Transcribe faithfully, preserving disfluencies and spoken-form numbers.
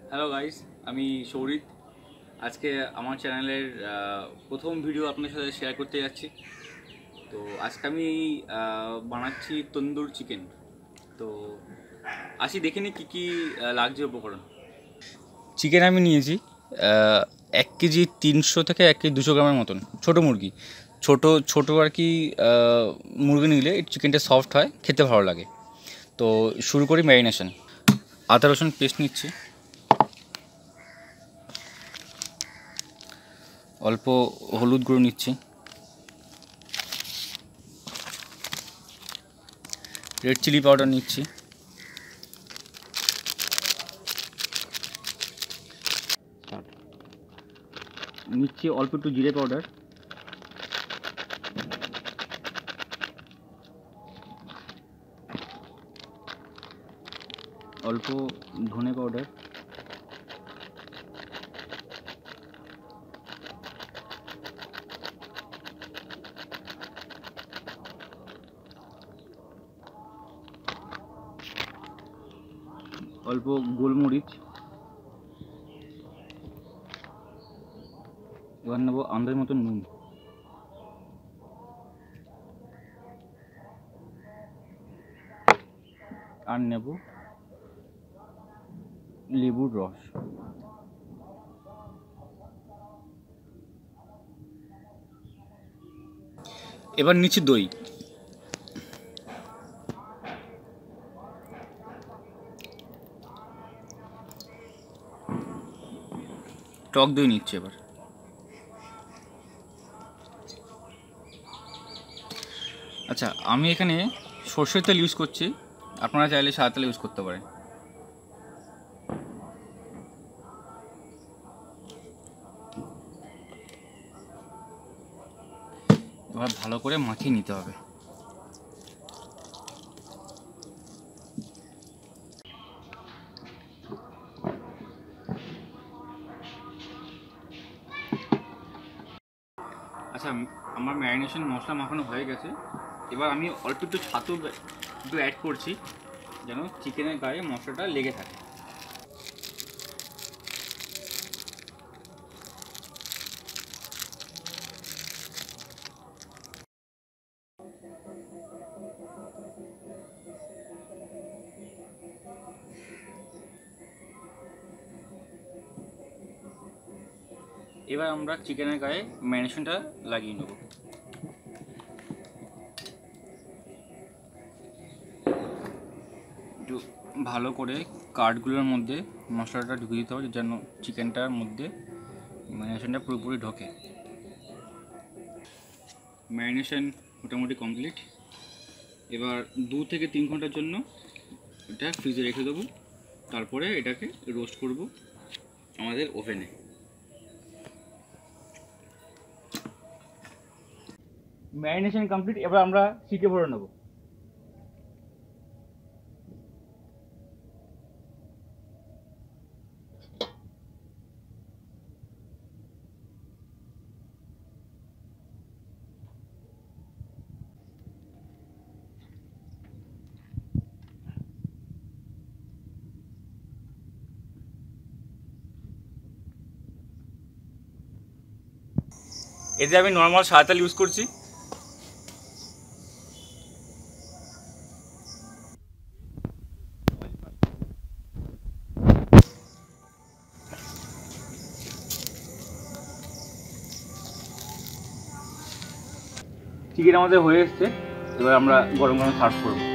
Hello guys, আমি সৌরিত। আজকে আমার চ্যানেলের প্রথম ভিডিও আপনাদের সাথে শেয়ার করতে যাচ্ছি। তো আজকে আমি বানাচ্ছি তন্দুর চিকেন। তো আসি দেখে নিই কী কী লাগছে উপকরণ। চিকেন আমি নিয়েছি এক কেজি তিনশো থেকে এক কেজি দুশো গ্রামের মতন। ছোটো মুরগি, ছোটো ছোটো আর কি মুরগি নিলে চিকেনটা সফট হয়, খেতে ভালো লাগে। তো শুরু করি ম্যারিনেশন। আদা রসুন পেস্ট নিচ্ছি, অল্প হলুদ গুঁড়ো নিচ্ছি, রেড চিলি পাউডার নিচ্ছি, নিচ্ছি অল্প একটু জিরে পাউডার, অল্প ধনে পাউডার, অল্প গোলমরিচ, এবার নেবো আন্দাজ মতন নুন, আর নেব লেবুর রস। এবার নিচ্ছি দই, টক দই নিচ্ছি এবার। আচ্ছা, আমি এখানে সর্ষের তেল ইউজ করছি, আপনারা চাইলে সাদা তেল ইউজ করতে পারেন। এবার ভালো করে মাখিয়ে নিতে হবে। আচ্ছা, আমার ম্যারিনেশন মশলা মাখানো হয়ে গেছে। এবার আমি অল্প একটু ছাতু একটু অ্যাড করছি, যেন চিকেনের গায়ে মশলাটা লেগে থাকে। এবার আমরা চিকেনের গায়ে ম্যারিনেশনটা লাগিয়ে নেব। একটু ভালো করে কাঠগুলোর মধ্যে মশলাটা ঢুকে দিতে হবে, যেন চিকেনটার মধ্যে ম্যারিনেশনটা পুরোপুরি ঢোকে। ম্যারিনেশন মোটামুটি কমপ্লিট। এবার দু থেকে তিন ঘন্টার জন্য এটা ফ্রিজে রেখে দেবো, তারপরে এটাকে রোস্ট করব আমাদের ওভেনে। Marination complete. এবার আমরা শিকে ভরে নেব। এতে আমি নর্মাল সাদা তেল ইউজ করছি। চিকেন আমাদের হয়ে এসছে, এবার আমরা গরম গরম সার্ভ করব।